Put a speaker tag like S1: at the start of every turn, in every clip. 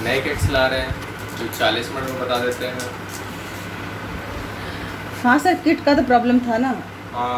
S1: नए किट्स ला रहे हैं जो 40 मिनट में बता देते हैं।
S2: हाँ सर, किट का तो प्रॉब्लम था ना।
S1: हाँ,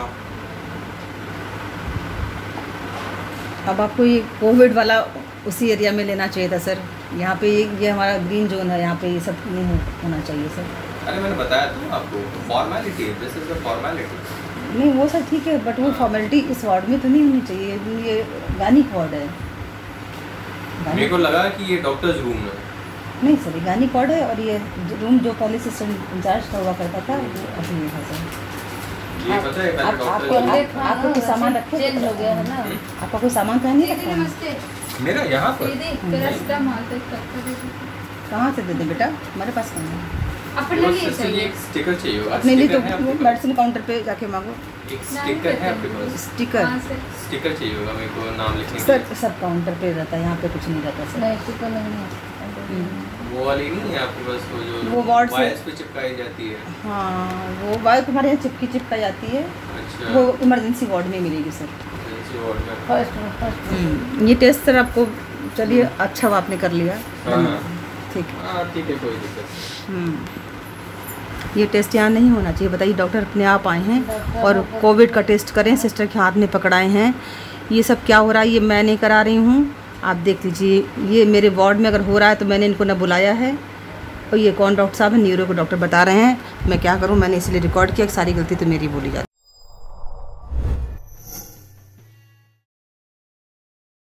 S2: अब आपको ये कोविड वाला उसी एरिया में लेना चाहिए था सर। यहाँ पे ये हमारा ग्रीन जोन है, यहाँ पे ये सब नहीं होना चाहिए सर।
S1: अरे मैंने बताया तो आपको, formality, this is the formality.
S2: नहीं वो सर ठीक है, बट वो फॉर्मेलिटी इस वार्ड में तो नहीं होनी चाहिए। ये गायनिक वार्ड है।
S1: मेरे को लगा कि ये डॉक्टर्स रूम है।
S2: नहीं सर, ये गायनिक वार्ड है, और ये रूम जो पहले असिस्टेंट इंचार्ज का हुआ करता था वो अभी है सर।
S1: ये पता है पहले डॉक्टर
S2: आपको कोई सामान रखे,
S3: चेंज हो गया है ना।
S2: आपका कोई सामान कहीं नहीं रखा है?
S3: नमस्ते
S1: मेरा यहाँ पर
S3: तेरा स्टम हाल तक
S2: कहाँ से दे दें बेटा, हमारे पास कहाँ है?
S3: अपन
S1: वो
S3: लगे
S1: सिर्फ
S3: चाहिए
S1: एक स्टिकर चाहिए होगा।
S2: नहीं नहीं,
S1: स्टिकर है
S2: तो
S1: आपके पास?
S2: मेडिसिन काउंटर पे जाके मांगो।
S1: एक स्टिकर है आपके पास?
S2: स्टिकर
S3: कहाँ से?
S1: स्टिकर चाहिए होगा मेरे को नाम लिखने के
S2: सर,
S1: लिए।
S2: सब काउंटर पे रहता है, यहाँ पे कुछ नहीं रहता सर।
S3: नहीं टिकट नहीं है।
S1: वो वाली नहीं है आपके पास, वो जो
S2: वो वार्ड से-
S1: वायर्स पे चिपकाई जाती है?
S2: हाँ, वो वायर तुम्हारे यहाँ चिपका जाती है,
S1: अच्छा,
S2: वो इमरजेंसी वार्ड में मिलेगी सर।
S1: इमरजेंसी वार्ड में।
S3: फर्स्ट
S2: ये टेस्ट सर आपको, चलिए अच्छा हुआ आपने कर लिया।
S1: हाँ
S2: ठीक है।
S1: हाँ ठीक है, कोई दिक्कत।
S2: ये टेस्ट यहाँ नहीं होना चाहिए। बताइए, डॉक्टर अपने आप आए हैं और कोविड का टेस्ट करें, सिस्टर के हाथ में पकड़ाए हैं। ये सब क्या हो रहा है, ये मैं नहीं करा रही हूँ, आप देख लीजिए। ये मेरे वार्ड में अगर हो रहा है तो मैंने इनको न बुलाया है, और ये कौन डॉक्टर साहब है, न्यूरो के डॉक्टर बता रहे हैं। मैं क्या करूँ, मैंने इसलिए रिकॉर्ड किया कि सारी गलती तो मेरी बोली जाती है।